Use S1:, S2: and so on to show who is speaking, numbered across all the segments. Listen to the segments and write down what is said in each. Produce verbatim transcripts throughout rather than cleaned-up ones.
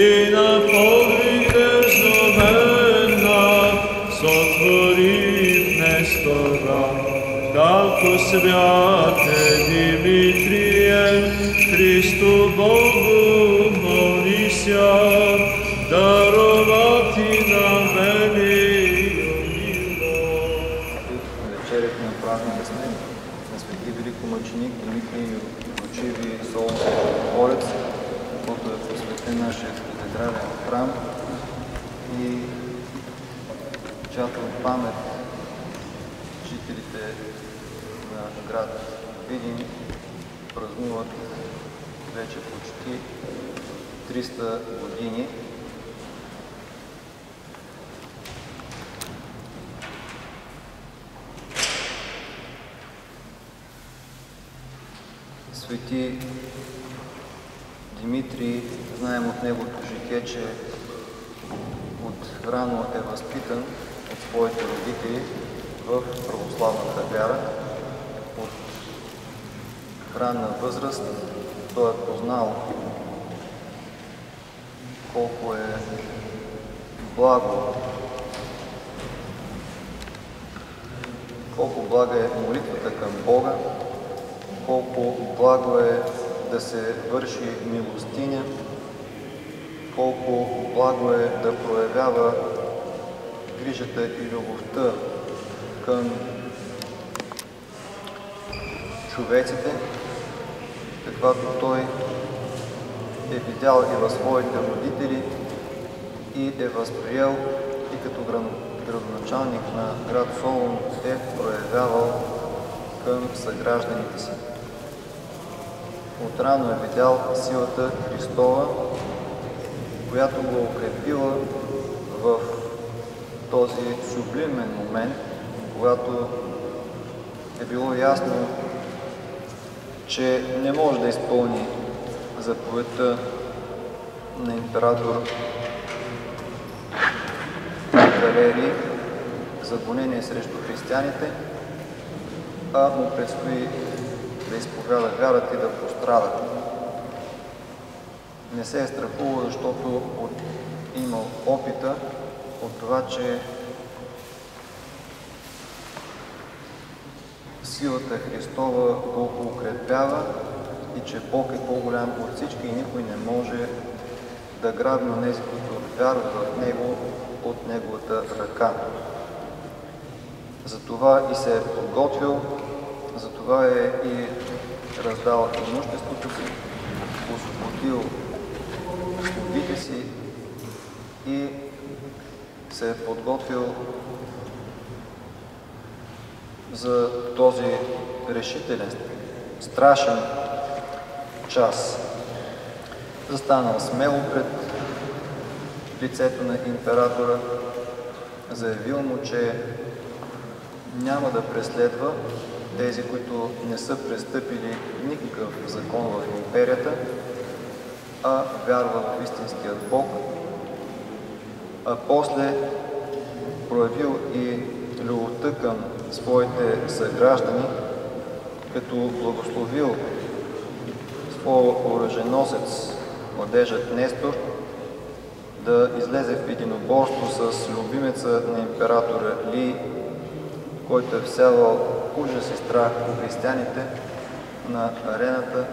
S1: и на подвиг дерзновенна сотвори Нестора, како святе Димитрие, Христу Богу молися, даровати на велико мило.
S2: Вечерят на празника сме на свети великомъченик Димитрий Милочиви Солунски Полец, който е посветен нашия катедрален храм и чиято памет жителите на град Видин празнуват вече почти триста години. Свети Димитрий, знаем от неговото житие, че от рано е възпитан от своите родители в православната вяра. От ранна възраст той е познал колко е благо, колко блага е молитвата към Бога, колко благо е да се върши милостиня, колко благо е да проявява грижата и любовта към човеците, каквато той е видял и във своите родители и е възприел и като градоначалник на град Солун е проявявал към съгражданите си. Отрано е видял силата Христова, която го укрепила в този сублимен момент, когато е било ясно, че не може да изпълни заповедта на император Валерий за гонение срещу християните, а му предстои да изповяда вярата и да пострада. Не се е страхувал, защото имал опита от това, че силата Христова го укрепява и че Бог е по-голям от всички и никой не може да грабне на тези, които вярват в Него, от Неговата ръка. Затова и се е подготвил, затова е и раздал имуществото си, освободил слугите си и се е подготвил за този решителен, страшен час. Застанал смело пред лицето на императора, заявил му, че няма да преследва тези, които не са престъпили никакъв закон в империята, а вярва в истинският Бог, а после проявил и любовта към своите съграждани, като благословил своя оръженосец, младежът Нестор, да излезе в единоборство с любимеца на императора Лий, който е всявал ужас и страх по християните на арената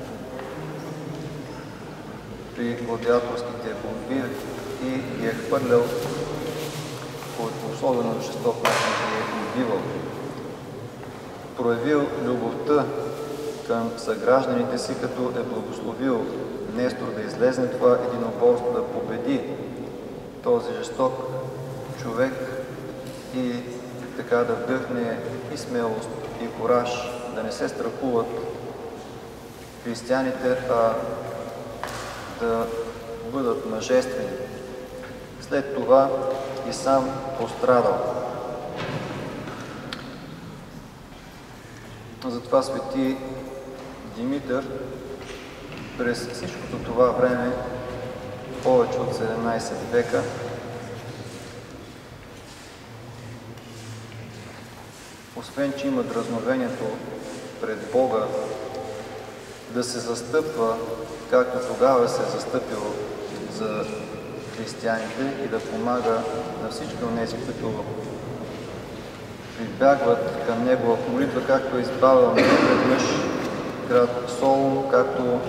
S2: при гладиаторските борби и ги е хвърлял по особено жесток начин ги е убивал. Проявил любовта към съгражданите си, като е благословил Нестор да излезе това единоборство, да победи този жесток човек и така да вдъхне и смелост, и кураж, да не се страхуват християните, а да бъдат мъжествени. След това и сам пострадал. Затова свети Димитър през всичкото това време, повече от седемнайсет века, освен че има дразновението пред Бога да се застъпва, както тогава се е застъпил за християните и да помага на всички онези, които прибягват към Него в молитва, както е избавил неведнъж град Солун, както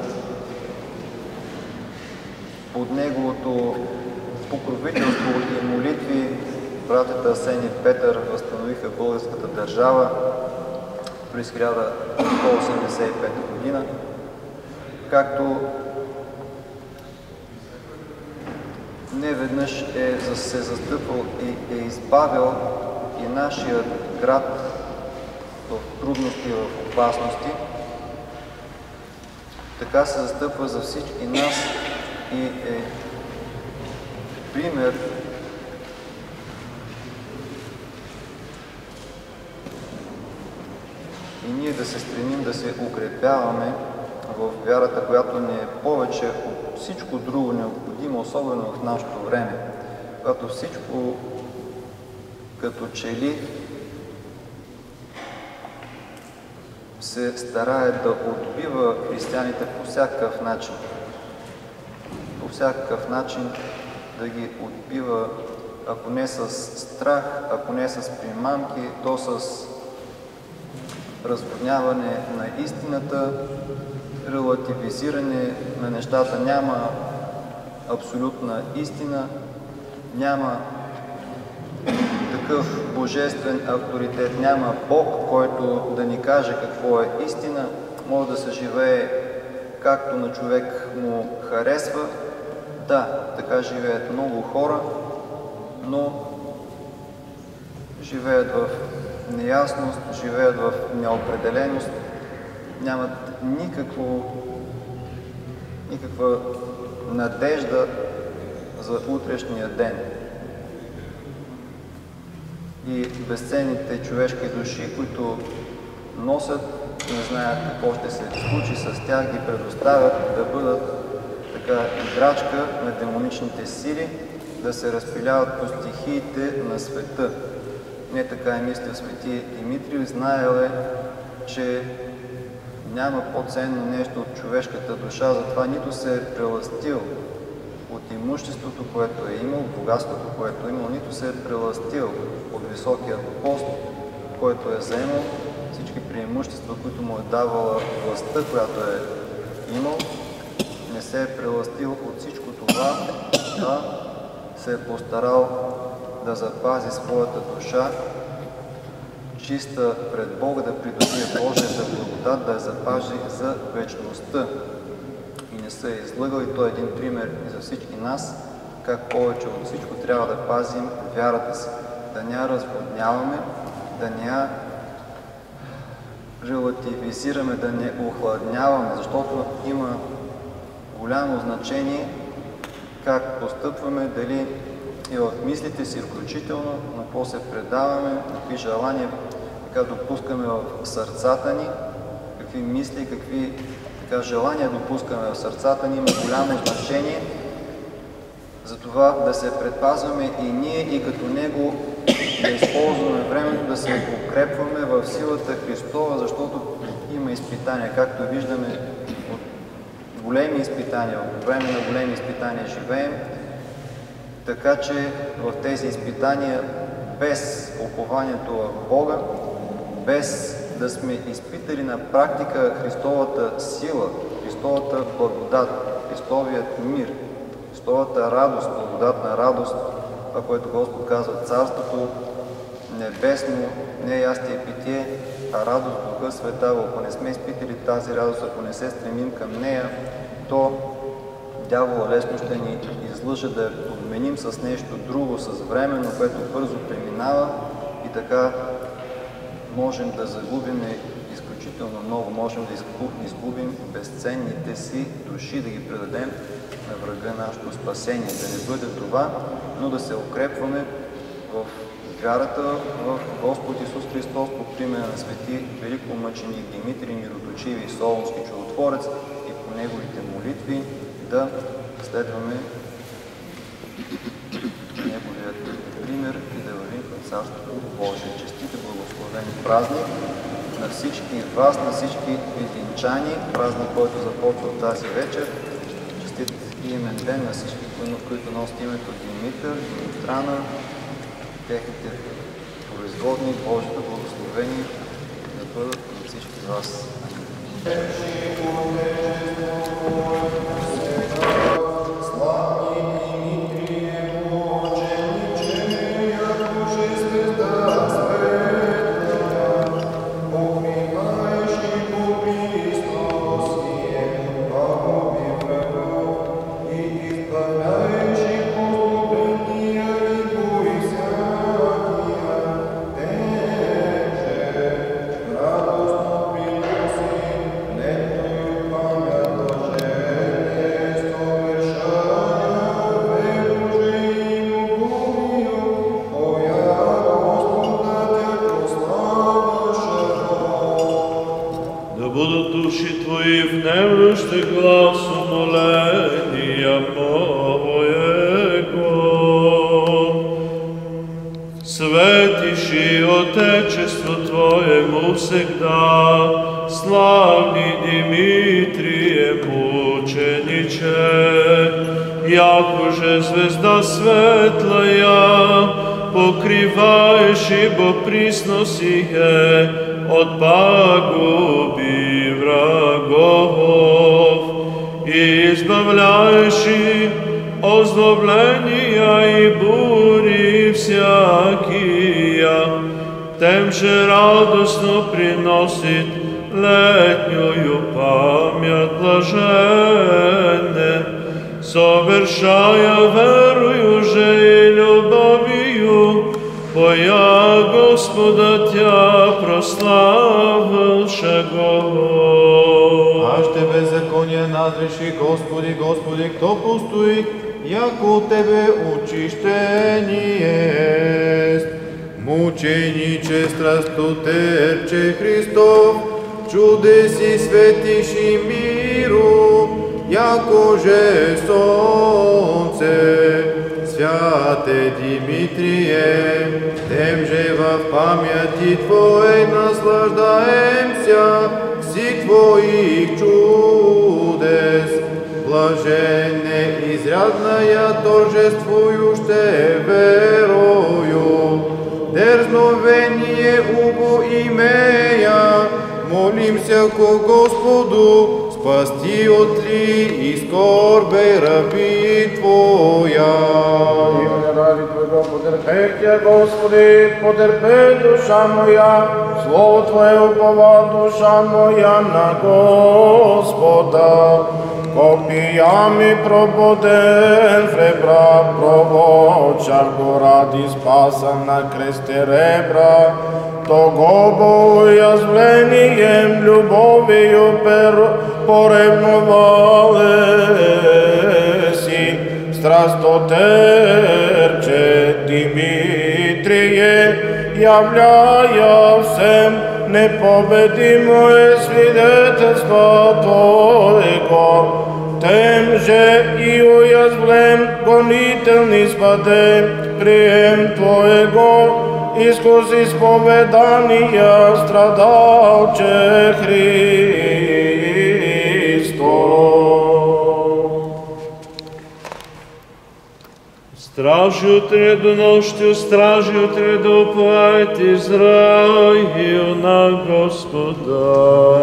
S2: под Неговото покровителство и молитви братята Асен и Петър възстановиха българската държава през хиляда сто осемдесет и пета година, както неведнъж е се застъпвал и е избавил и нашия град в трудности и в опасности. Така се застъпва за всички нас и е пример и ние да се стремим да се укрепяваме в вярата, която ни е повече от всичко друго необходимо, особено в нашето време, когато всичко като че ли се старае да отбива християните по всякакъв начин. По всякакъв начин да ги отбива, ако не с страх, ако не с примамки, то с разводняване на истината, релативизиране на нещата. Няма абсолютна истина, няма такъв божествен авторитет, няма Бог, който да ни каже какво е истина. Може да се живее както на човек му харесва. Да, така живеят много хора, но живеят в неясност, живеят в неопределеност, нямат никакво, никаква надежда за утрешния ден. И безценните човешки души, които носят, не знаят какво ще се случи с тях, ги предоставят да бъдат така играчка на демоничните сили, да се разпиляват по стихиите на света. Не така е мислил свети Димитрий, знаел е, че няма по-ценно нещо от човешката душа, затова нито се е прелъстил от имуществото, което е имал, богатството, което е имал, нито се е прелъстил от високия пост, който е заемал, всички преимущества, които му е давала властта, която е имал, не се е прелъстил от всичко това, а се е постарал да запази своята душа чиста пред Бога, да придобие Божията благодат, да я запази за вечността. И не се е излъгал, и той е един пример и за всички нас, как повече от всичко трябва да пазим вярата си, да не я разводняваме, да не я релативизираме, да не охладняваме, защото има голямо значение как постъпваме, дали и в мислите си включително, на какво се предаваме, какви желания така допускаме в сърцата ни, какви мисли, какви така желания допускаме в сърцата ни, има голямо значение. Затова да се предпазваме и ние, и като Него да използваме времето, да се укрепваме в силата Христова, защото има изпитания, както виждаме, от големи изпитания, от време на големи изпитания живеем, така че в тези изпитания без упованието в Бога, без да сме изпитали на практика Христовата сила, Христовата благодат, Христовият мир, Христовата радост, благодатна радост, това, което Господ казва, Царството небесно не е ястие и питие, а радост Духа Света. Ако не сме изпитали тази радост, ако не се стремим към нея, то дявола лесно ще ни излъже да я подменим с нещо друго, с временно, което бързо преминава, и така можем да загубим изключително много, можем да изгубим безценните си души, да ги предадем на врага нашето спасение. Да не бъде това, но да се укрепваме в вярата в Господ Исус Христос, по примера на свети великомъченик Димитрий Мироточиви и Солунски чудотворец, и по неговите молитви да следваме неговият пример и да вървим към Царството Божие. Честите благословени празник на всички вас, на всички видинчани, празник, който започва тази вечер. Честит и имен ден на всички които носят името Димитър, Димитрана, техните производни, Божието благословение да бъдат на всички вас.
S1: Светиши Отечество Твоему всегда, славни Димитрие мучениче, якоже звезда светлая, покриваешь ибо присносие от пагуби врагов, и избавляешь и озлобления и бури всякия, тем же радостно приносит летнюю память блаженне, совершая верою же и любовью, поя Господа Тя прославившего.
S3: Аж Тебе закония надреши, Господи, Господи, кто постои, яко Тебе учище есть. Мучениче страстотерче Христов, чудеси светиш и миру, якоже солнце. Святе Димитрие, тем же в памяти Твоей наслаждаемся всех Твоих чудес. Блаженне изрядная торжествующе верою, дерзновение убо имея, молимся ко Господу, спасти от ли и скорбей раби Твоя.
S4: Ім'я ради Твоего потерпетя, Господи, потерпи душа моя, Слово Твое упова душа моя на Господа. Копиями прободен в ребра, провочар го ради спаса на кресте ребра, того богоязвлением любовью поревновале си, страстотерче Димитрие, являя всем непобедимое свидетельство Твоего, тем же и уязвлен гонительный спаде, прием Твоего, искус исповедания страдалче Христос.
S1: Стражи утреду нощью, стражи утреду уповает Израил на Господа.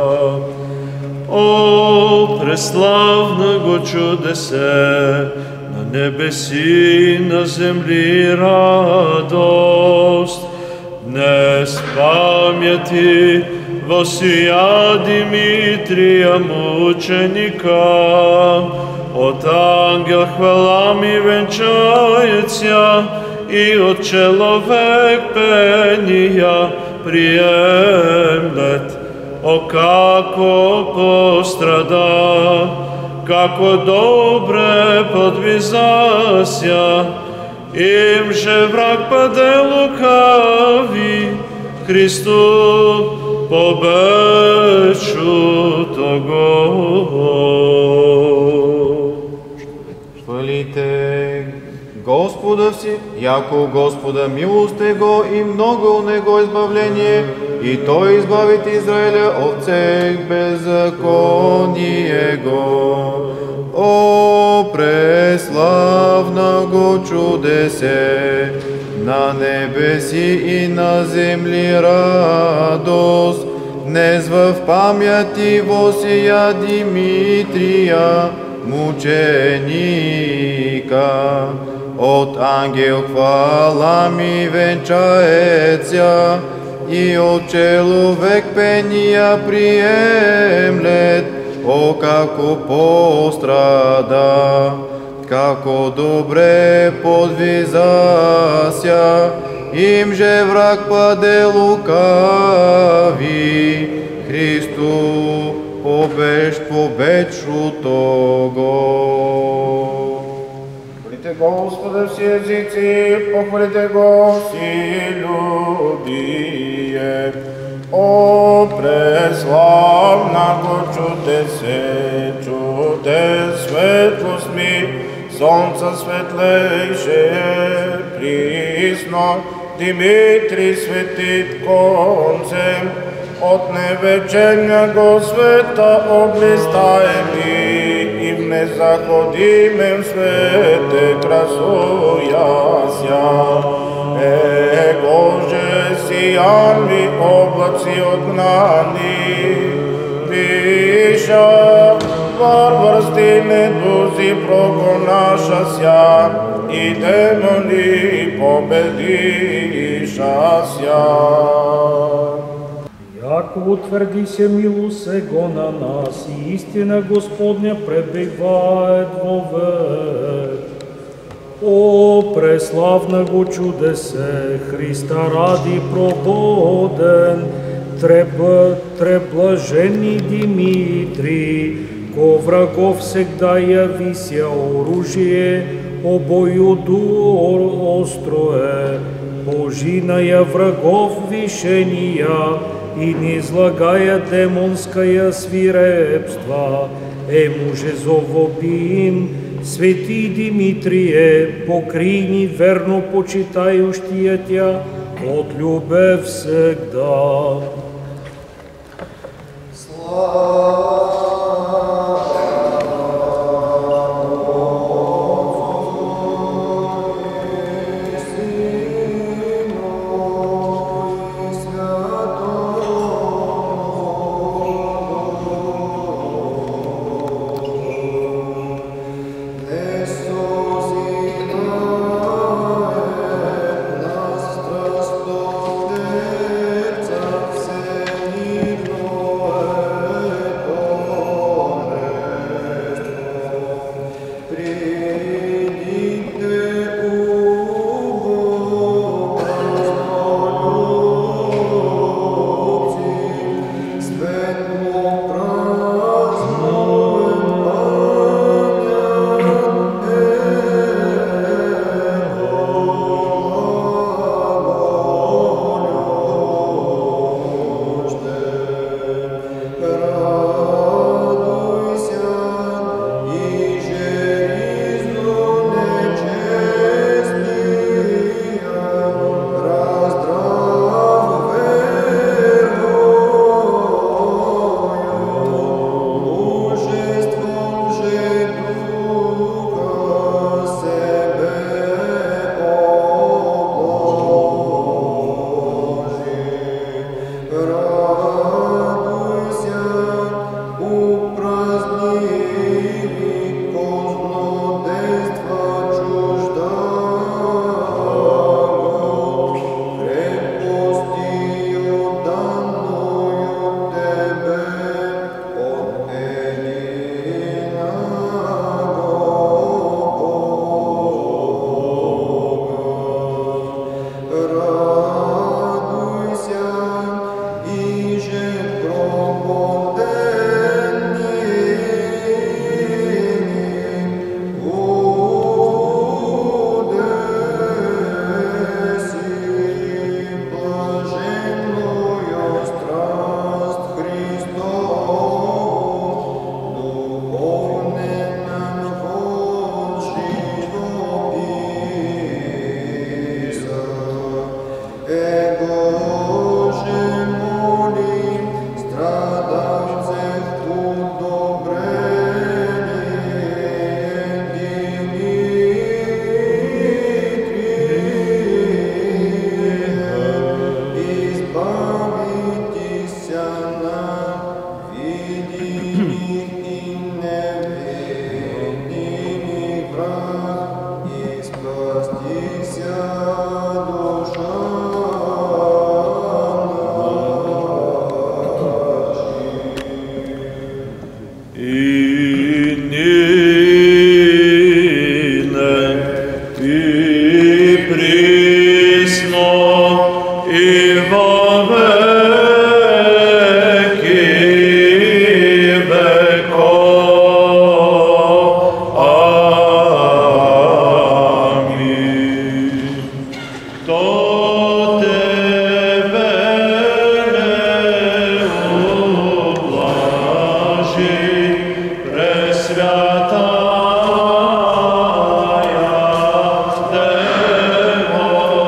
S1: О, преславного чудесе, на небеси, на земли радост, днес памяти восия Димитрия мученика, от ангел хвалами венчается, и от человек пения приемлет. О, како пострада, како добре подвизася, им же враг паде лукави, Христу побечу того.
S3: Хвалите Господа все, яко Господа милост Его и много у Него избавление, и Той избавит Израиля от всех беззакониего. О, преславна го чудесе, на небеси и на земли радост, днес в памяти восия Димитрия, мученика. От ангел хвала ми венчаеца, и от человек пения приемлет. О, како пострада, како добре подвизася, им же враг паде лукави, Христу побежд победшуто го.
S4: Хвалите Господа все езици, похвалите Го все любие. О, преславна го чудесе, чудес светлост ми, солнца светлейше, присно, Димитрий светит концем, от невечерня го света облистаеми, и в незаходимем свете красуяся. Его же сияли облаци отгнани, виша варварски недузи прогонашася, и демони победишася.
S5: Яко утвърди се милост его на нас, и истина Господня пребивает вовек. О, преславна го чудесе, Христа ради прогоден, треба, треблажени Димитрий, ко врагов всегда явися оружие, обоюду острое, пожиная врагов вишения, и не излагая демонская свирепства, е муже зовобим, свети Димитрие, покрини верно почитающия тя, от любе всегда.
S1: Presveataia Devo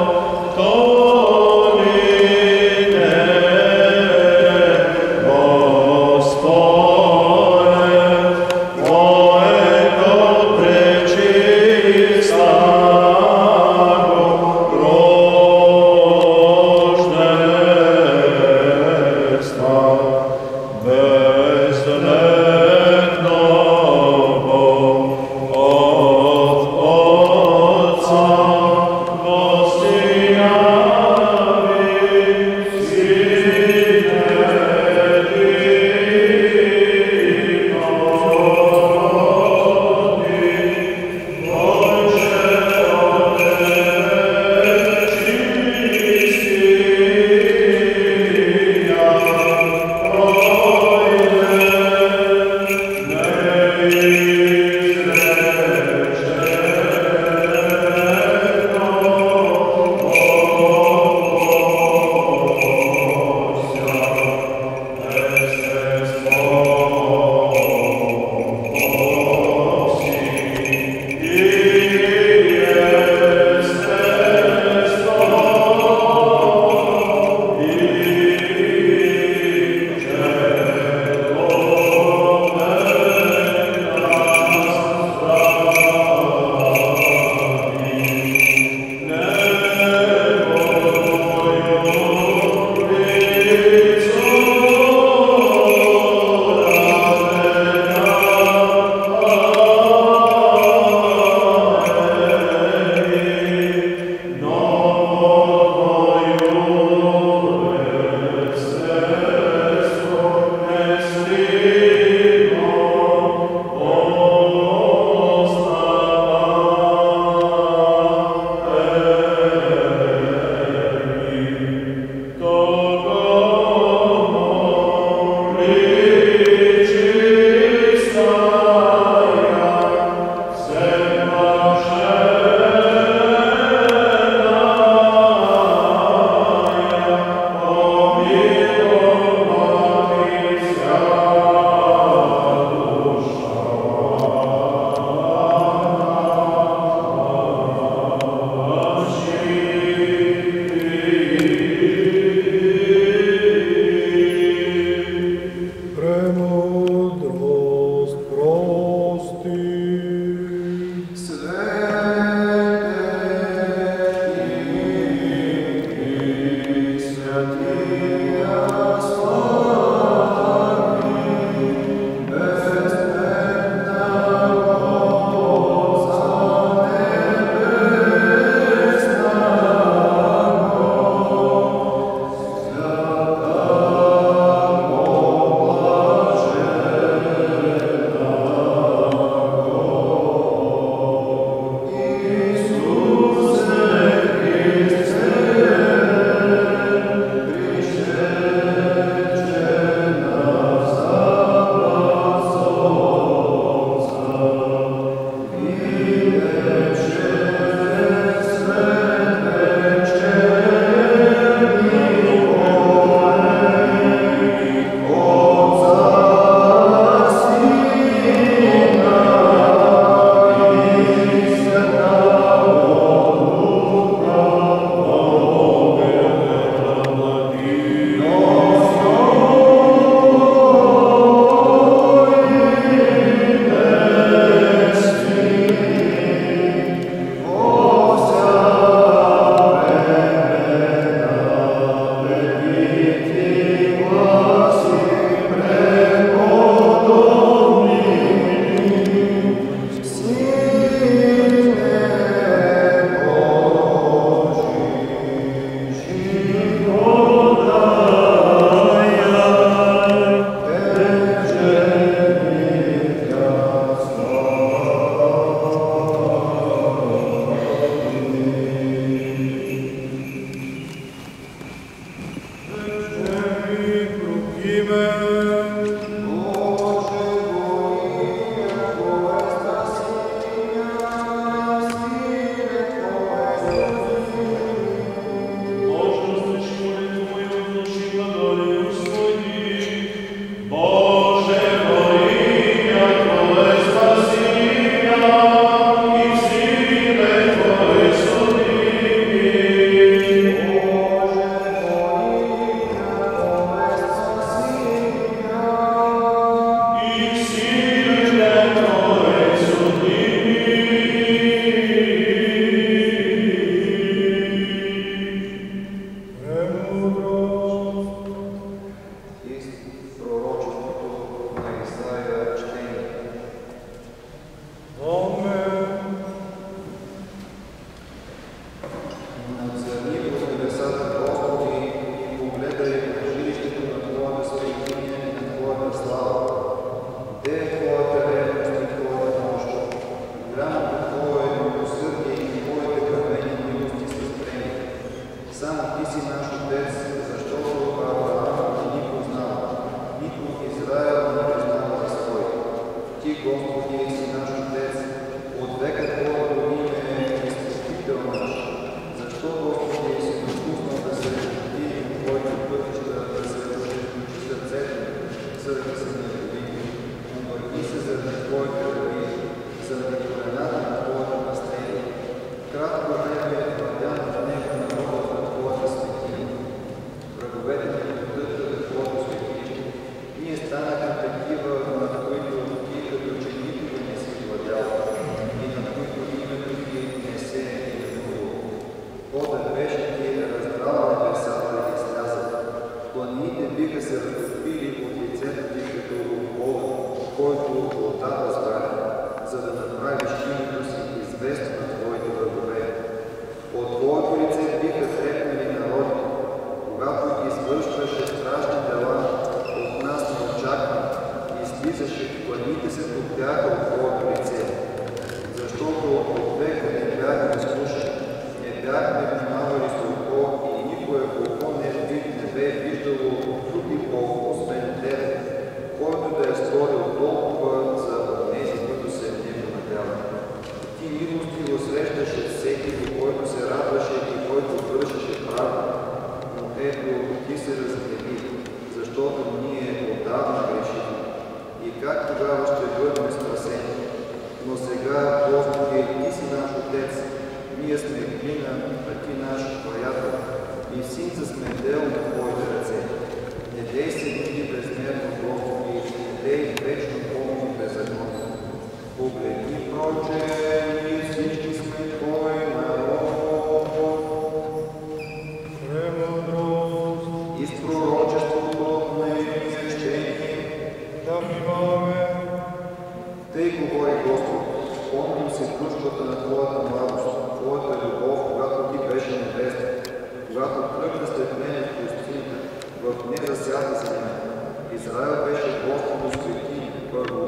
S2: както време е вървян в него народът на Твоята светия, враговете ни поддържат на Твоето светилище. Ние станахме такива, над които Ти като че никога не си владял и над които името Ти не се е именувало. Подът беше Ти раздрал небесата и излязат. Планините биха се разтопили от лицето Ти като вода, който вода разбрави, за да направиш името си известно на Твоите врагове. От Твоето лице биха трепнали народи, когато извършваше страшни дела, от нас не очаква, излизаше, планините се топяха от Твоето лице. Защото от века не бяхме слушали, не бяхме внимавали с око и никое око не, не бе виждало други Бог, освен Тебе, който да е сторил толкова за тези, които се в него надяват. Ти милостиво срещаше всеки, който се радваше и който вършеше правда. Но ето, Ти се разгневи, защото ние отдавна грешим. И как тогава ще бъдем спасени? Но сега, Господи, Ти си наш Отец, ние сме глина, а Ти наш приятел, и синца сме дел на Твоите ръце. Не дей се мили безмерно, Господи, не дей вечно помни беззаконно. Погледни, проче, ние всички сме Твой народ.
S3: Премудрост,
S2: И с пророчеството на свещение
S3: да внимаваме.
S2: Тъй говори Господ, спомням си дружбата на Твоята младост, Твоята любов, когато Ти беше невеста, когато тръгна след мене в пустинята, в незасята земя. Израел беше Господу свети, първо.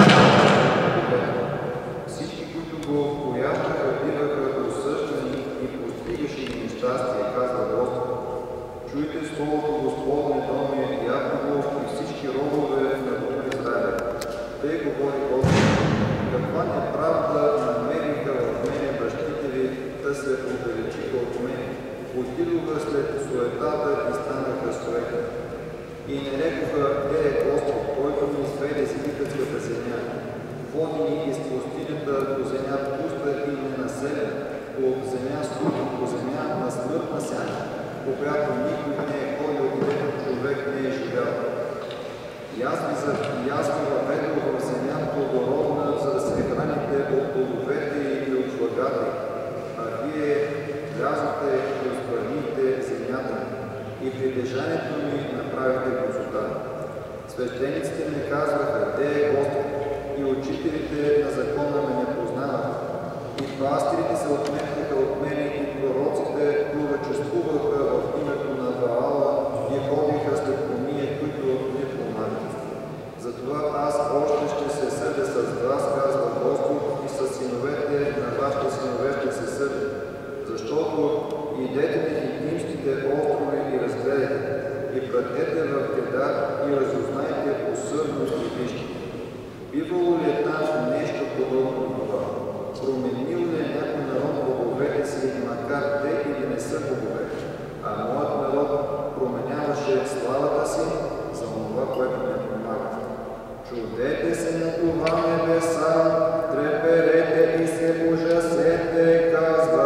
S2: Всички, които го боящаха, биваха осъждани и постигаше им нещастие, казва Господ. Чуйте словото Господне доме, Яковов и всички родове на Дом Израиля. Тъй говори Господ. Каква неправда намериха в мене бащите ви, да се отдалечиха от мене. Отидоха след суетата и станаха суета. И не рекоха, де е Господ, който ни сведе с египетската земя. Води ни из пустинята по земя пуста и ненаселена, по земя суха, по земя на смъртна сяна, по която никой не е ходил и дето човек не е живял. И аз ви въведох в земя плодородна, за да се храните от плодовете и от влагата, а вие влязохте и разпърнихте земята и притежанието ми направихте грозота. Свещениците ми казваха, де е Господ, и учителите на закона ме не познаваха. И пастирите се отметнаха от мене и пророците пророчествуваха в името на Ваала и ходиха след ония, които не помагат. Затова аз още ще се съдя с вас, казва Господ, и с синовете на вашите синове ще се съдя. Защото идете на Хитимските острови и разгледайте, и пратете в Кедар и разузнайте усърдно и вижте. Бивало ли е там нещо подобно на това? Променил ли е някой народ боговете си, макар те или не са богове? А моят народ променяваше славата си за това, което не помага. Чудете се на това небеса, треперете и се ужасете, казва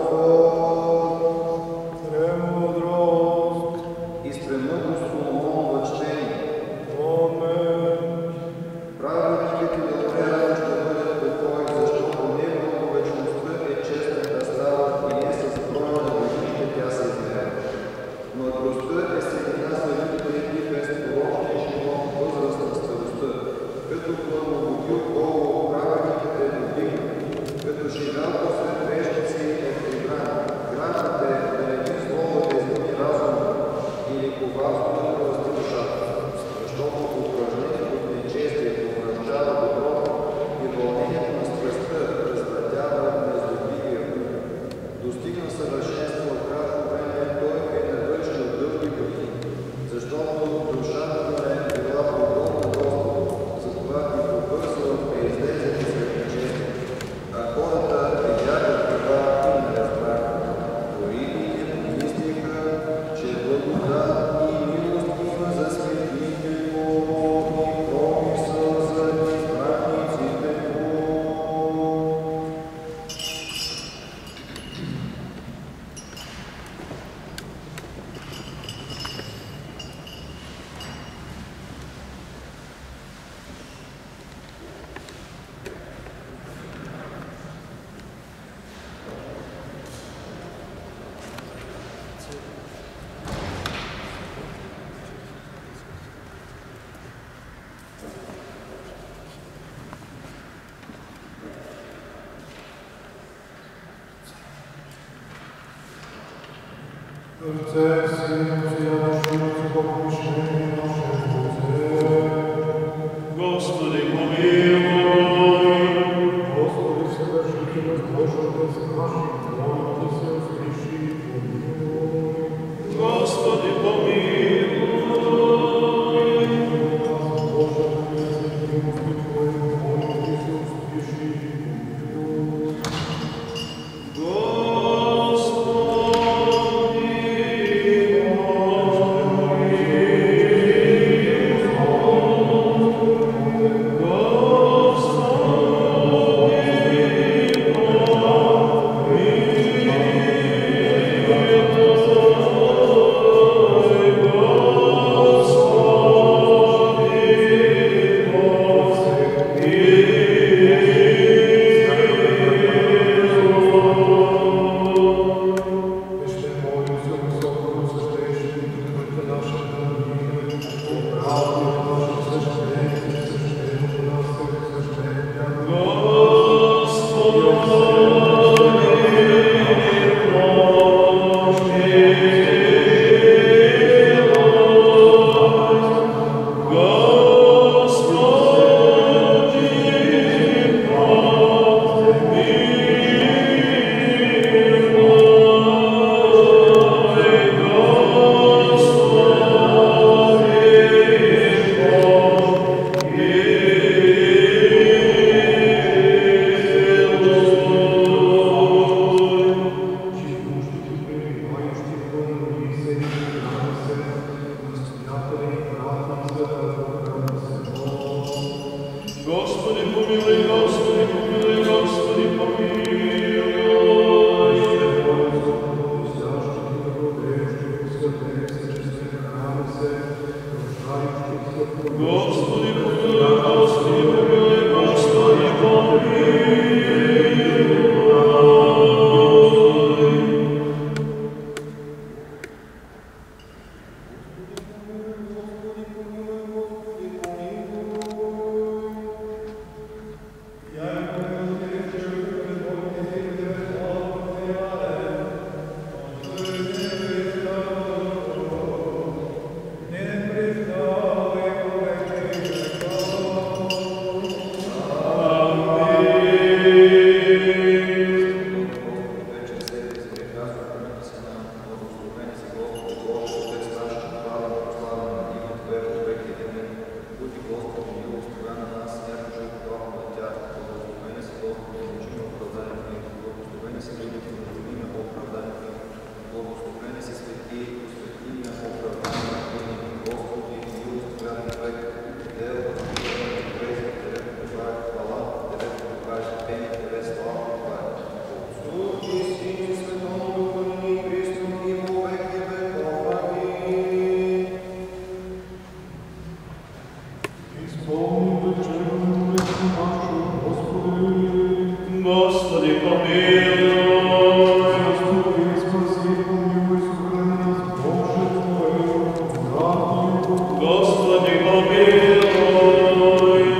S2: Господ.
S3: Премудрост,
S2: И с премудрост Соломон въчтение.
S3: Амен.
S2: Праведникът и добре ще бъдат покой, защото него вечността е честната става и не с броя на годините тя се измерява. Но тростта е седина за людите и безпорочния живот, възраст на старостта, като пълноводил Бог
S1: Господи, помилуй. Господи, помилуй, Господи, помилуй, Господи, Господи, помилуй, Господи, помилуй, Господи, помилуй. Господи, помилуй. Господи, помилуй.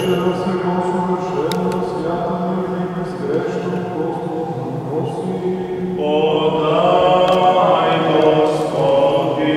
S1: Подай, Господи.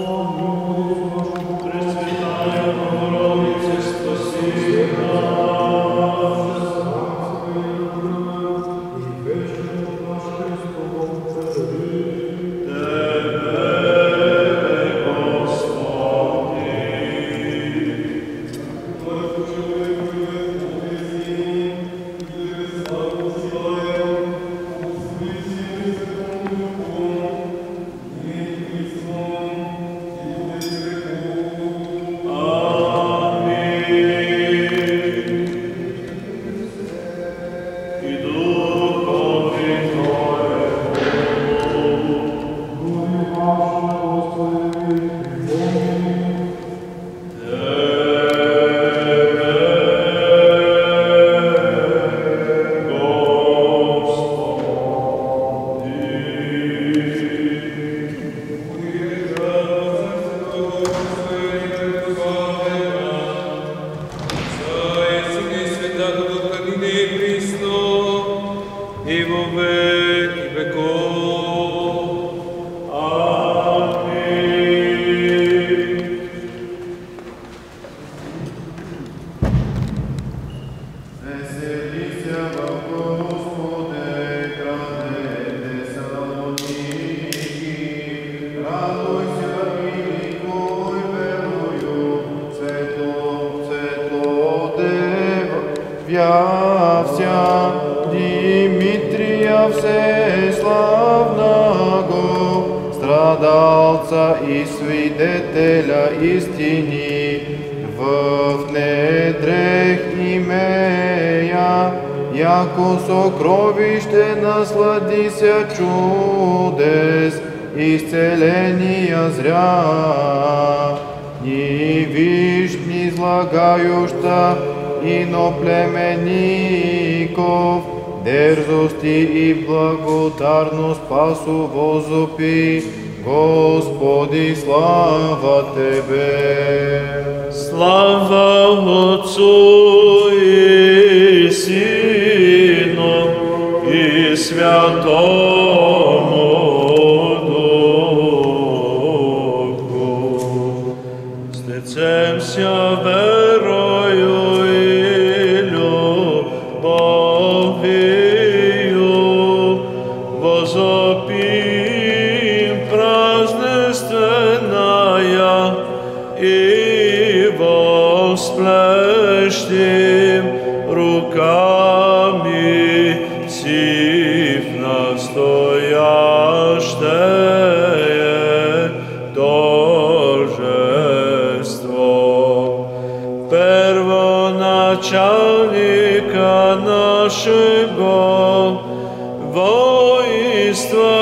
S1: Пресвятая Богородице, спаси нас.
S3: вся Димитрия всеславного, страдалца и свидетеля истини, в внедрех имея, яко сокровище насладися чудес, исцеления зря, ни виж, ни излагающа, иноплеменников, дерзости и благодарно спасу возопи, Господи, слава Тебе!
S1: Слава Отцу и Сыну и Святому Духу. Стецемся верою и любовью, возопим празднественная и восплещем руками сив настоящее торжество. Первоначальника нашего, воинства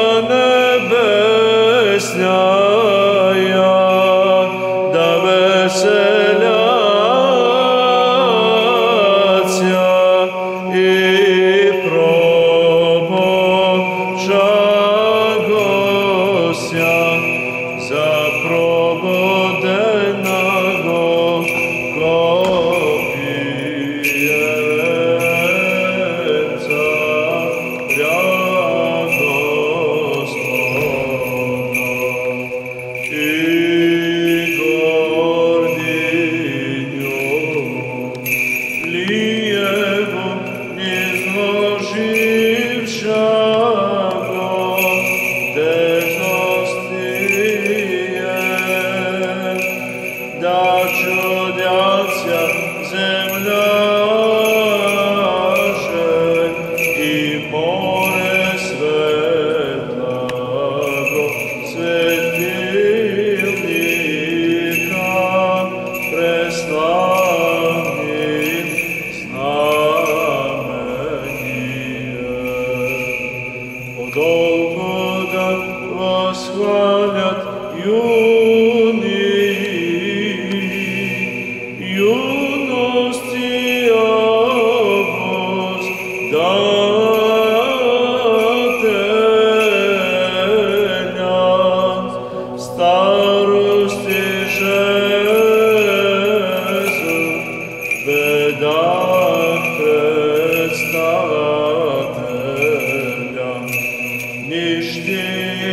S1: небесная, да веселятся и пробожагося за прободенного копиенца ря Господа и гординю лиево низложившего дежностие, да чудятся земля и море светлого, светильника преславным знамением. Подолгу да восхвалят юные, юности обоздателя, старости Жезу, бедах предстателя, нищи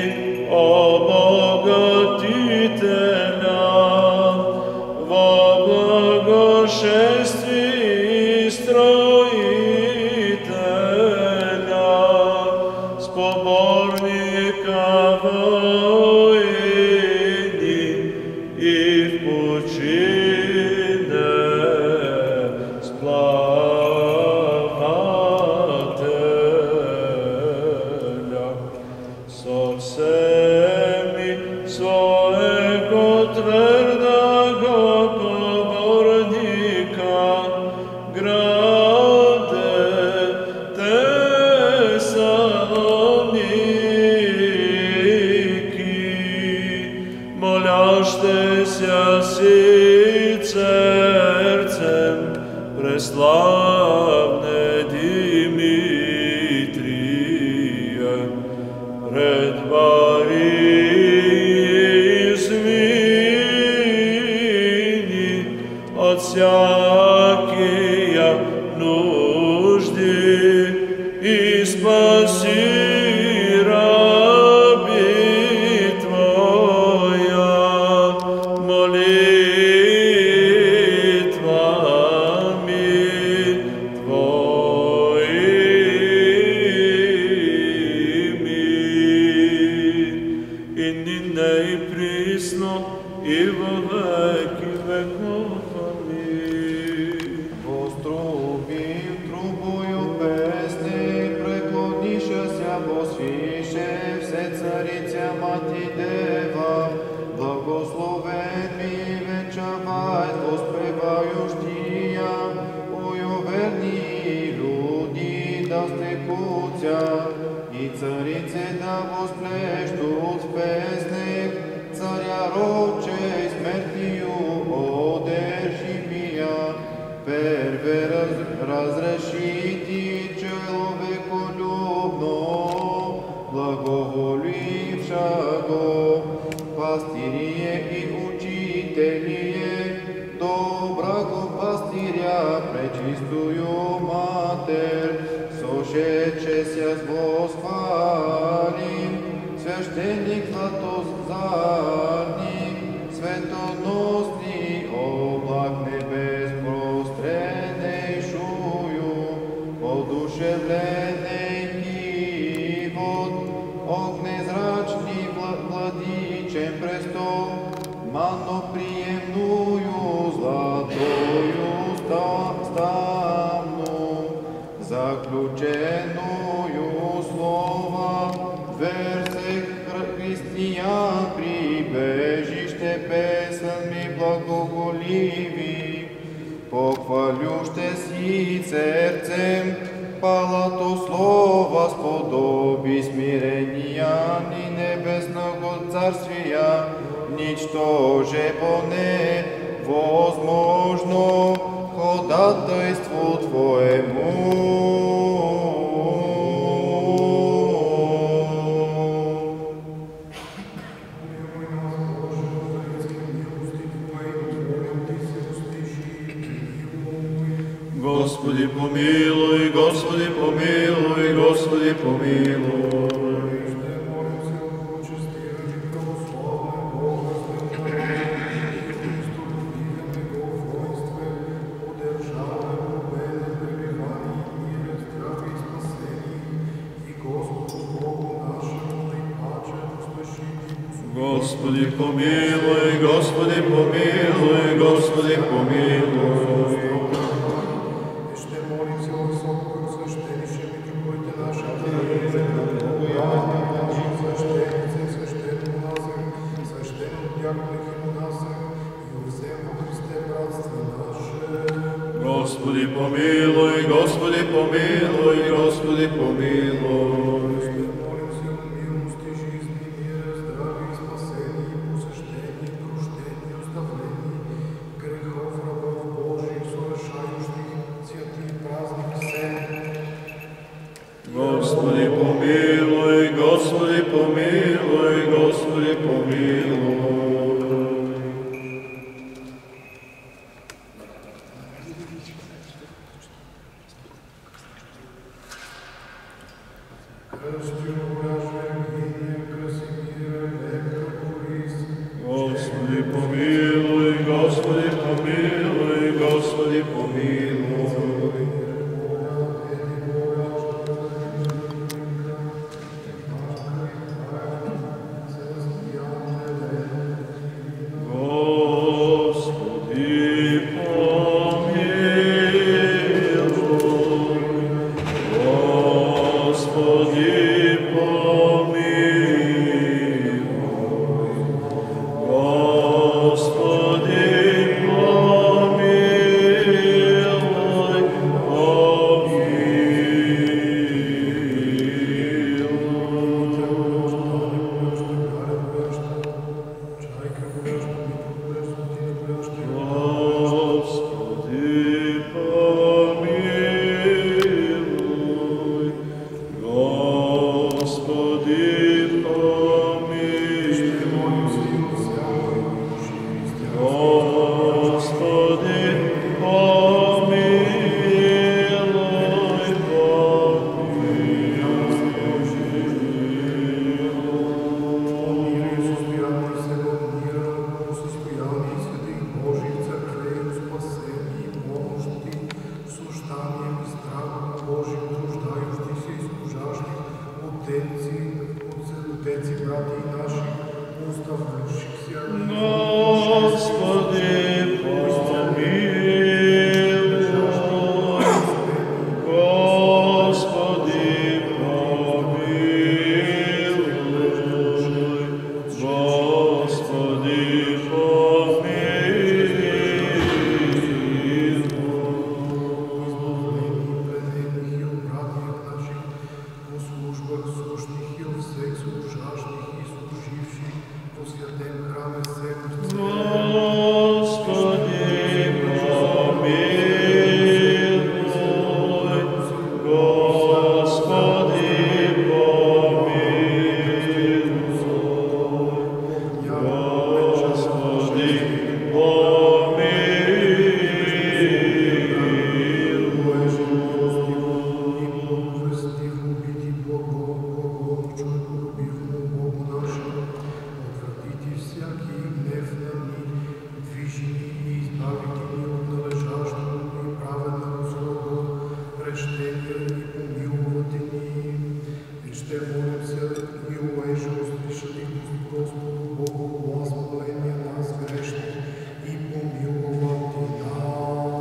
S1: обогатителя, во благошествии строителя, с поборника войны и в пучине сплавателя, со всеми своего твердого поборника граде Тессалоники, молящийся си сердцем преславне Димитрия, пред Марией извини от всякия нужды и спаси раби Твоя молитвами Твоими, и ныне и присно и во веки веков. Аминь.
S3: Вострубим Отця, и царице да восплещут в песник, царя роче смертию одержимия, перве раз, разрешити человеколюбно, благоволившаго, пастирие и учителие, добраго пастиря, пречистую Матер, сошедше ся восхвалим, священник златозарник, светоносный облак небес простреннейшую, одушевленный кивот, огнезрачный владичен престол, маноприемную златою ставну, заключенную слова, дверцех християн прибежище песенми благоголиви, похвалюще си сърцем, палато слова сподоби смирениям и небесного царствия, ничтоже поне возможно ходатайству Твоему.
S1: Господи помилуй, Господи помилуй, Господи помилуй. Господи помилуй, Господи помилуй, Господи помилуй.
S6: Ще молим се високо свещенише митрополите наши, свещенице, свещено Назар, свещено дяконе Химонасар, и всем во Христе братство наше.
S1: Господи помилуй, Господи помилуй, Господи помилуй.
S6: Ще молим се о милости, жизни, мира, здраве и спасение, посещение, прощение, оставление, грехов, рабов Божий, совершающих святи празник всем.
S1: Господи помилуй, Господи помилуй, Господи помилуй.
S6: Кръстю, Евгения, Красимира, Ленка, Борис,
S1: Господи помилуй, Господи помилуй, Господи помилуй. Господи помилуй, Господи помилуй, Господи помилуй,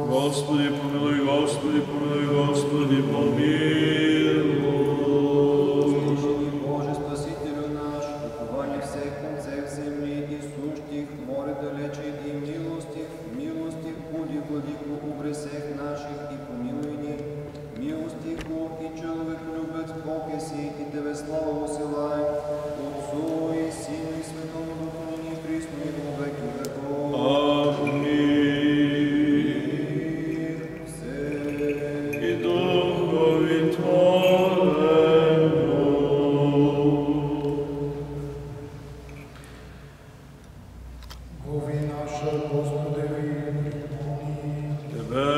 S1: Господи, помилуй, Господи, помилуй, Господи, помилуй.
S2: Слыши, Боже, Спасителю наш, упование всех концев земли и сущих, море далече и милостив, милостив буди, владико, убре всех наших и помилуй ни. Милостиво и човеколюбец Бог еси и Тебе слава усилаем, Отцу и Сину и Святому Духу, ныне и присно и во веки веков.
S1: Аминь.
S2: Все
S1: И Духови Твоему.
S6: Бови наша, Господи, припомни.
S1: Тебе,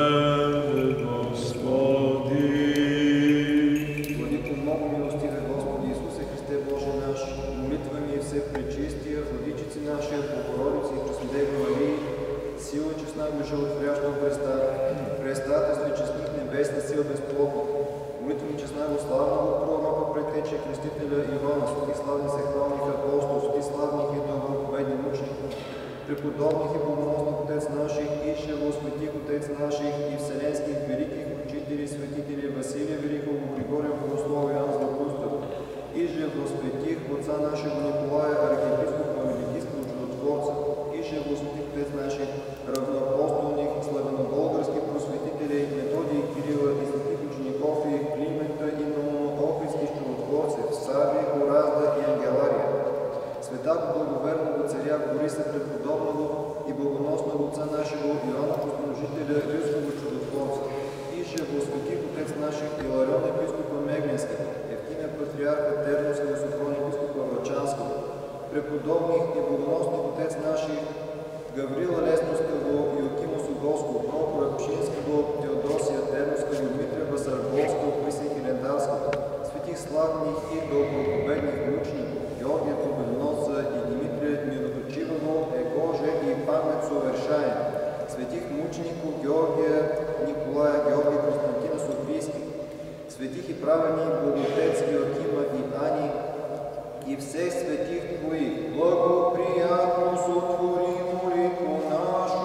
S1: Господи.
S2: Владико, много милостиве Господи Исусе Христе Боже наш, молитва ми е все пречистия, владичици нашия, Богородици и Преснодева Марии, сила честна го животворяща Христа, престата с нечестних небесна сила безплодна. Молитва ми честна го славного пророка, предтече крестителя Иоанна, свети славни се хвалних апостол, свети славних и доброповедни мученици, преподобних и богоносних Отец наших, и шевосветих Отец наших, и вселенских великих учители, светители Василия Великого, Григория Богослова, Иоанн Златоустов, и живосветих Отца нашего Николая, архиепископа Великийского чудотворца, и живосветих Отец наших, равноапостолних, славянобългарски просветители, Методий, Кирила и светих учеников и Климента и Новоофийских чудотворцев, Савия, Горазда и Ангелария. Святаго благоверного царя Бориса преподобного и благоносного Отца нашего Иоанна Послужителя, Рилского чудотворца, и живосветих Отец наших Иларион епископа Меглински, Евтимия патриарха Терновского, Софрон епископа Врачанского, преподобних и благоносних Отец наших Гаврила Лесновского, Иокима Суголского, Прокора Пшинского, Теодосия Терновского, Дмитрия Басарболского, Писия Хилендарского, светих славних и доброповедних мучеников, Георгия Победоносца и Димитрия Мироточивого, Егоже и памет совершаем, светих мучеников Георгия Николая, Георгия Константина Софийски, светих и праведни Благотец Иоакима и Ани, и всех светих Твоих, благоприятно сотвори молитву нашу.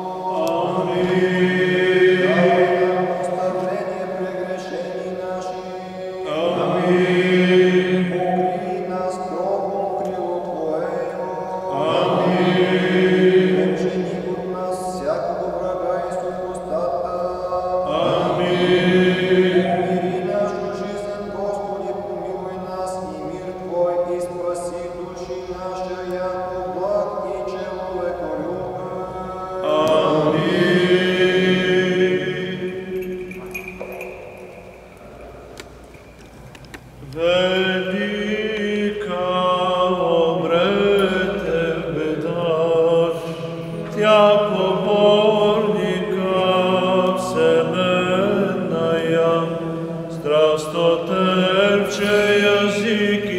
S1: Аминь.
S2: Давай нам оставление прегрешений наших.
S1: Аминь.
S2: Покри нас кровом крило Твоего.
S1: Аминь.
S2: Отжени от нас всякого врага и супостата.
S1: Аминь.
S2: Умири нашу жизнь, Господи, помилуй нас, и мир Твой, и спаси души наши, яко благ и человеколюбен.
S1: Аминь. Велика обрете беда, Тя поборника вселенная, страстотерпче языки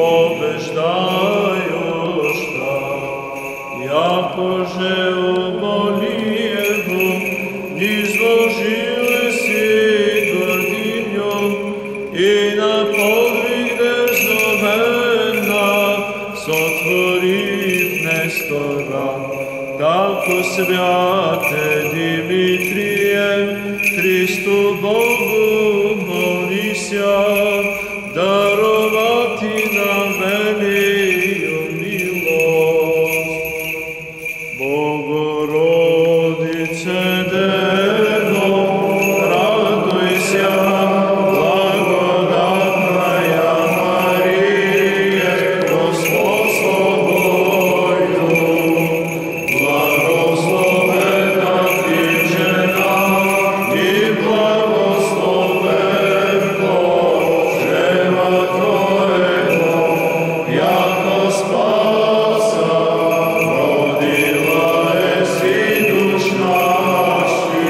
S1: побеждающа, яко же уболиего, низложила си гординю, и на подвиг дерзновенна сотворив Нестора, тако святе Димитрие, Христу Богу молися, даровати нам велию милость. Богородице Дево, радуйся, благодатная Мария, Господь с тобою, благословена ты жена, и благословен плод чрева Твоего, яко спаса родила еси душ нашу.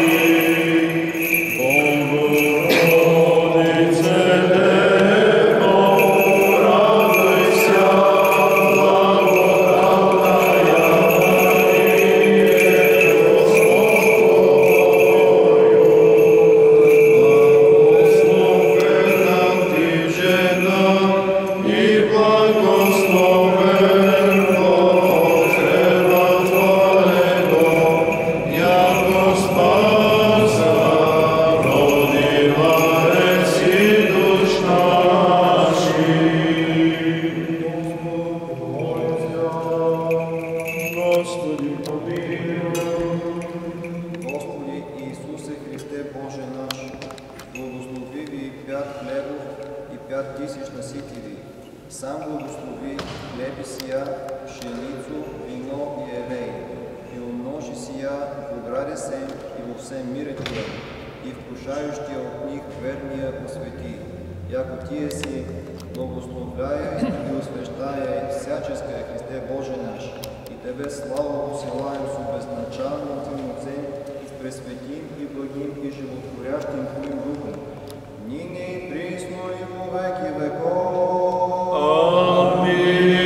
S2: пят тысячна ситиви. Сам благослови хлеби сия, пшеницу, вино и елей, и умножи сия в ограде се и во все мирето, и вкушающия от них верния посвети. Яко тие си благословляя и освещая всяческа Христе Боже наш, и Тебе слава посилаем с безначалным Отцем, и с пресветим и благим и животворящим Твоим Духом, нине и присно и во веки веков.
S1: Амин.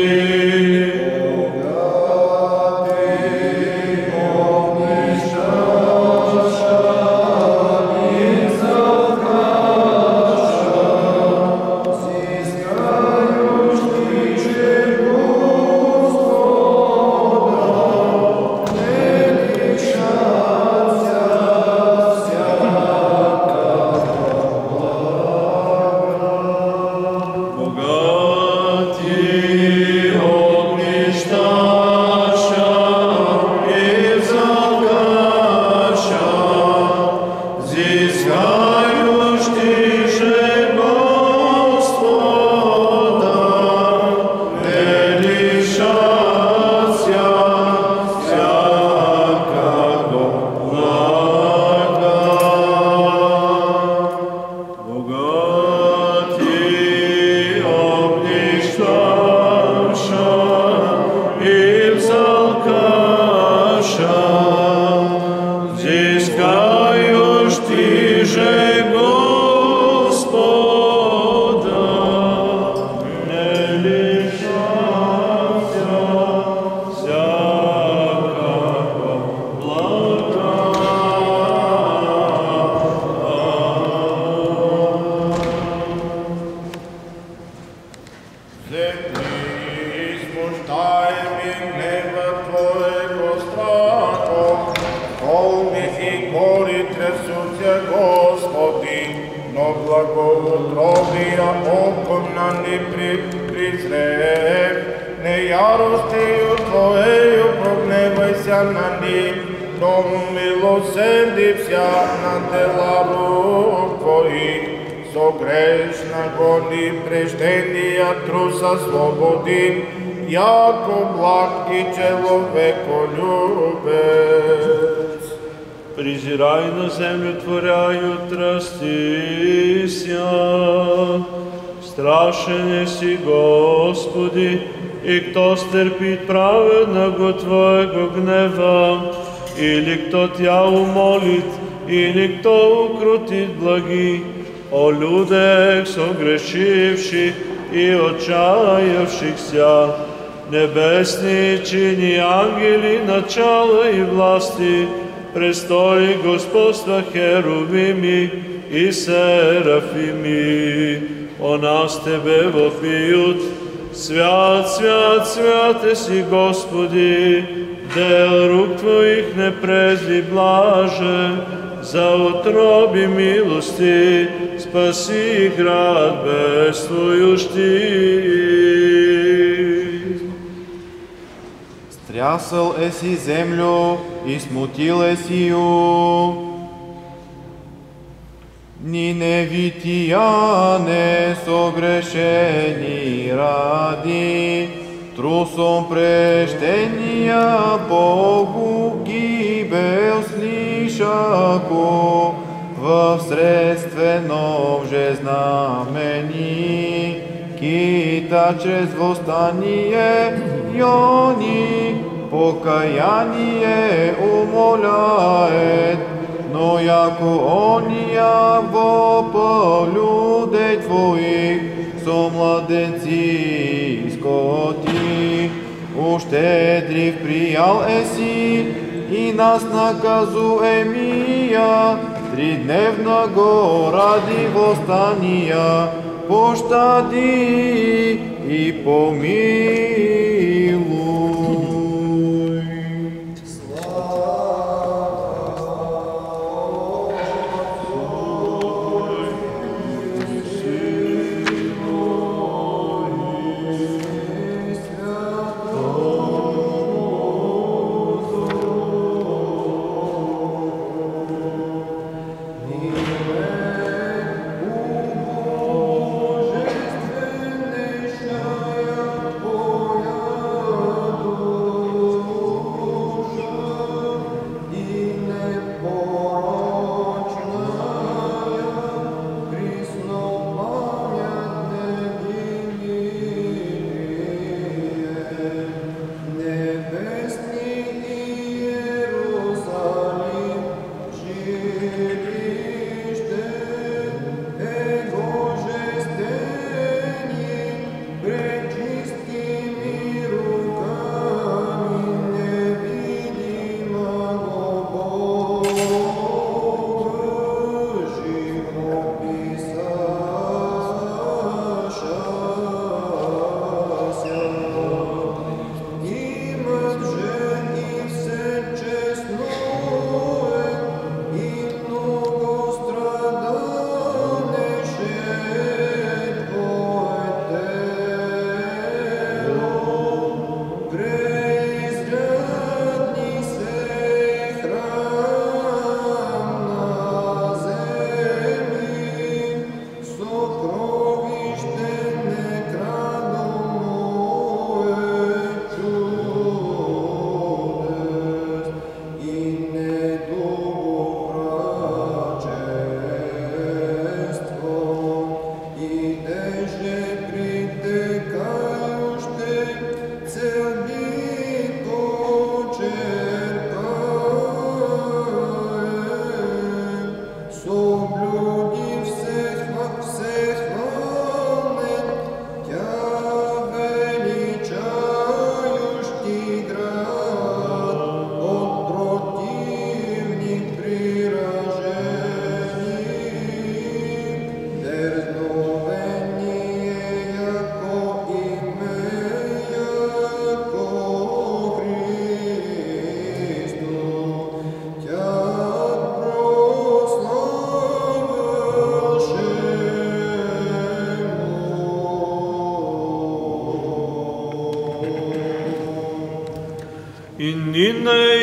S7: Призирай на землю, творяю трастися. Страшен еси, Господи, и кто стерпит праведного Твоего гнева, или кто Тя умолит, или кто укротит благи, о людях согрешивших и отчаявшихся, небесни чини ангели, начала и власти, престоли господства херувими и серафими, о нас Тебе вопиют: свят, свят, свят еси, Господи, дел рук Твоих не презри блаже, за утроби милости спаси град бедствующий.
S3: Стрясал еси землю и смутил еси ю. Ниневитияне согрешени ради, трусом прештения Богу гибел слишако, в средствено же знамени, кита чрез восстание Йони покаяние умоляет, но яко ония во людей Твоих со младенци скоти, ущедрив приял еси и нас наказуемия, тридневного ради восстания, пощади и помилуй.
S2: Боже,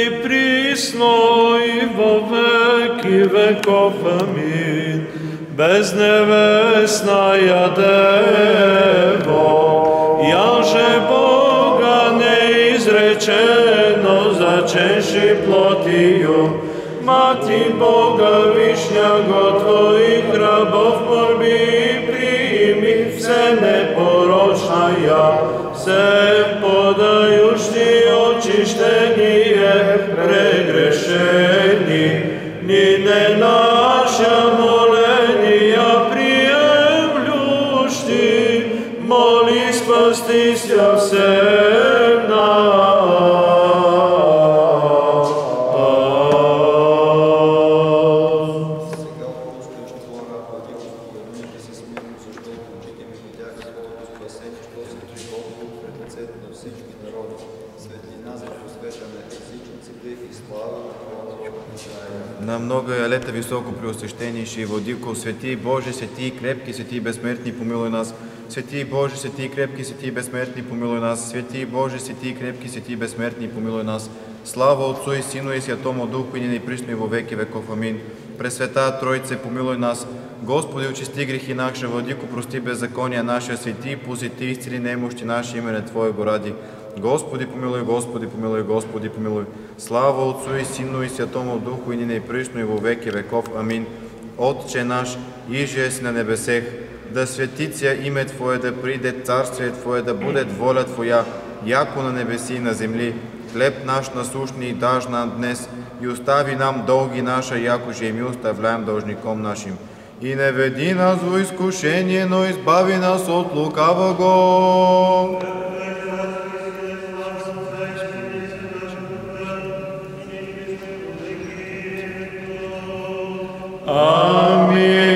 S7: и присно и во веки веков. Амин. Безневесная Дево, яже Бога неизречено зачеши плотию, Мати Бога Вишняго Твоих рабов мольби прими, все непорочная, все подающи очищение прегрешений, ни не наша моления приемлющи, моли спастися всем нас.
S3: На много лета високо преосвещенейший Владико, свети Боже, свети крепки, свети безсмертни, помилуй нас. Свети Боже, свети крепки, свети безсмертни, помилуй нас. Свети Боже, свети крепки, свети безсмертни, помилуй нас. Слава Отцу и Сину и Святому Духу, и ныне и присно и во веки веков. Амин. Пресвета Троице, помилуй нас. Господи, очисти грехи наши, Владико, прости беззакония наши, свети, посети, исцели немощи наши, имене Твоего ради. Господи, помилуй, Господи, помилуй, Господи, помилуй. Слава Отцу и Сину и Святому Духу, и ныне и присно и во веки веков. Амин. Отче наш, иже си на небесех, да светиться име Твое, да приде царствие Твое, да будет воля Твоя, яко на небеси и на земли. Хлеб наш насущный даж нам днес, и остави нам долги наши, яко же и мы оставляем должником нашим. И не веди нас во изкушение, но избави нас от лукавого.
S7: Амин.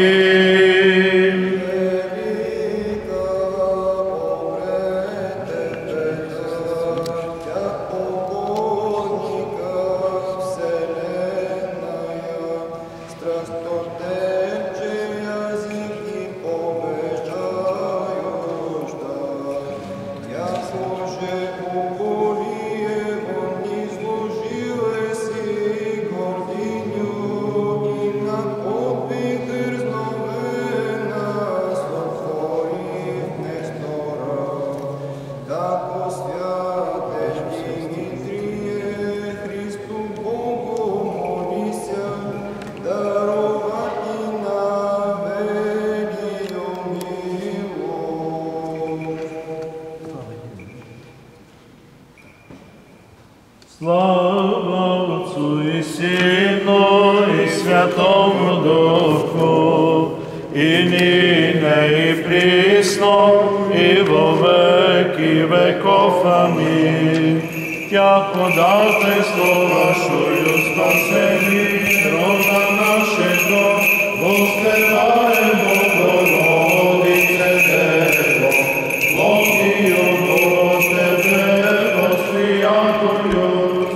S7: Слава Отцу и Сину и Святому Духу, и ныне и присно и во веки веков. Амин. Яко дательство вашою спасени рода нашего, воспеваем Богородице Дево, Богию Бог Тебе, восприятую.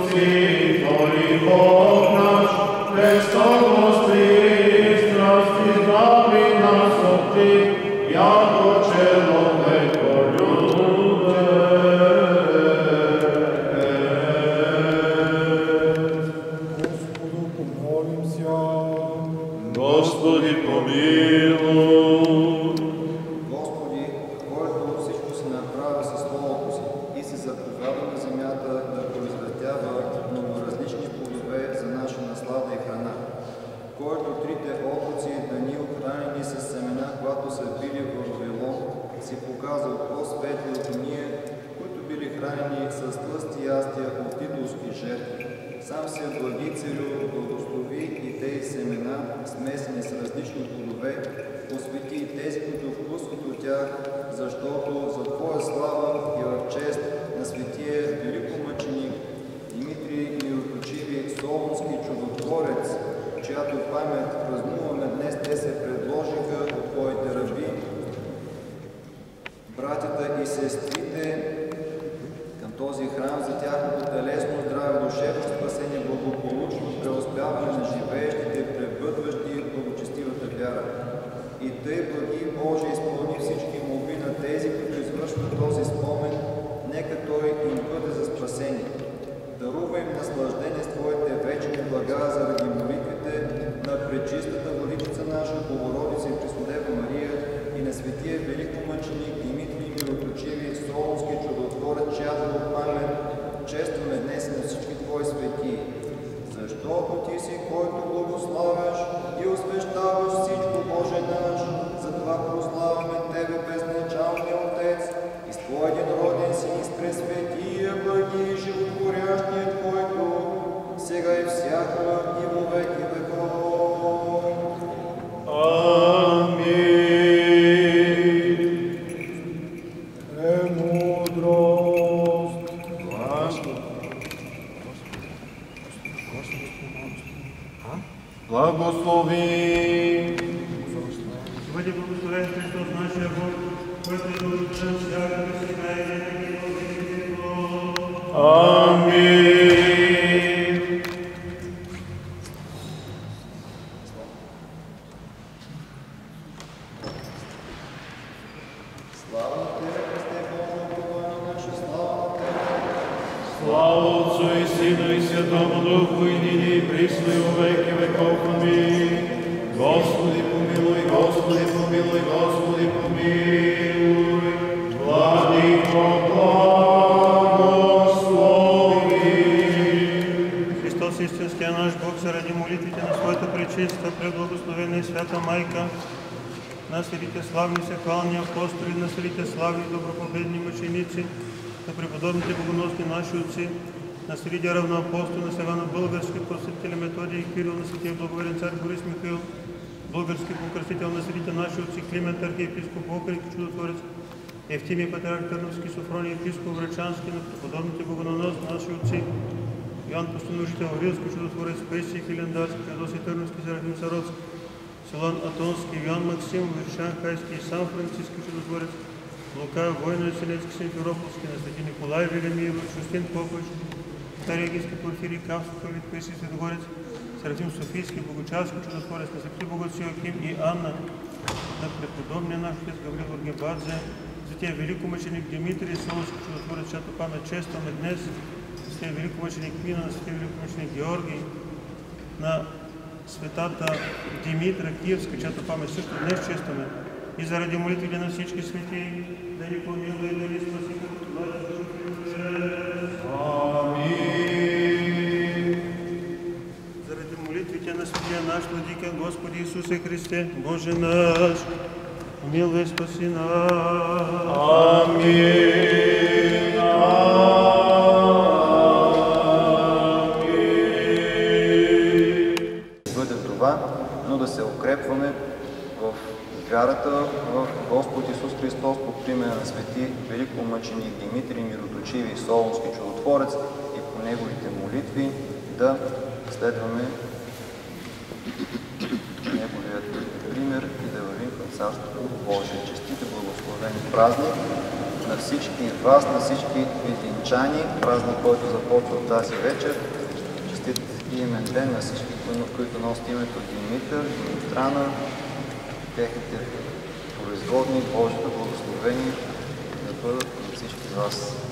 S7: Бог наш, Христос Воскрес, страсти избави нас от Ти, яко человеколюбец.
S6: Господу помолимся.
S7: Господи помилуй.
S2: Господи, който всичко си направи със Словото си и си заповяда на земята да произвестява многоразлични плодове за наша наслада и храна, който трите облаци да ни охранени с семена, когато са били в Вавилон, си показал по-светли от ние, които били хранени с тлъсти ястия от идолски жертви. Сам се благи Целю, благослови и тези семена, смесени с различни плодове, посвети и тези, които вкусват от тях, защото за Твоя слава и в чест на светия великомъченик Димитрий Мироточиви, Солунски чудотворец, чиято памет празнуваме днес, те се предложиха от Твоите раби, братята и сестрите, към този храм за тяхното телесно здраве, душевно спасение, благополучно преуспяване на живеещите, пребъдващи благочестивата вяра. И тъй, благи Боже, изпълни всички молби на тези, които извършват този спомен, нека Той им бъде за спасение. Дарува им наслаждение с
S7: Амин.
S8: Бъди благословен Христос, нашия Бог, който е благословен всякога сега и винаги във веките.
S7: Амин. Слава Отцу и Сину и Святому Духу, и ныне и присно и во веки веков. Амин. Господи помилуй, Господи помилуй, Господи помилуй. Владико, благослови.
S8: Христос, истинския наш Бог, заради молитвите на своята пречиста, преблагословена и свята Майка, на светите славни сехвални апостоли, на светите славни добропобедни мъченици, на преподобните богоносни наши отци, на светите равноапостол, на Севана Български, просветителя Методий и Кирил, на светия благоверен цар Борис Михаил, български покръстител, на светите наши отци Климент, архиепископ Охрид, чудотворец, Евтимий, патриарх Търновски, Софроний, епископ Врачански, на преподобните богоносни наши отци Йоан Постановител, Рилски, чудотворец, Паисий Хилендарски, Феодосий Търновски, Серафим Сароцки, Силан Атонски, Йоан Максим, Виршан Хайски и сам Франциски, чудотворец, Лука, Войно Еселецки, Симферопolски, на свети Николай Велимиров, Шустин Попович, Стария Егийски Порфирий, Кавсов, Павит, Паисий Светогорец, Серафим Софийски, Богучарски, чудотворец, на свети Богоци Йоаким и Анна, на преподобния наш отец Гаврил Оргебадзе, светия великомъченик Димитрий Солонски, чудотворец, чиято памет честваме днес, светия великомъченик Мина, на светия великомъченик Георгий, на светата Димитра Киевска, чиято памет също днес честваме, и заради молитвите на всички свети, да ни помилуй и да ни спаси като това е за
S7: Амин.
S8: Заради молитвите на светия наш владика, Господи Исусе Христе, Боже наш, помилуй и спаси нас.
S7: Амин. Амин.
S2: Бъде това, но да се укрепваме в вярата в Господ Исус Христос по примера на свети великомъченик Димитрий Мироточивий Солунски чудотворец и по неговите молитви да следваме неговият пример и да вървим към Царството Божие. Честит и благословен празник на всички вас, на всички видинчани, празник, който започва от тази вечер. Честит и имен ден на всички, които носят името Димитър, Димитрана, техните производни, Божието благословение да бъдат на всички вас.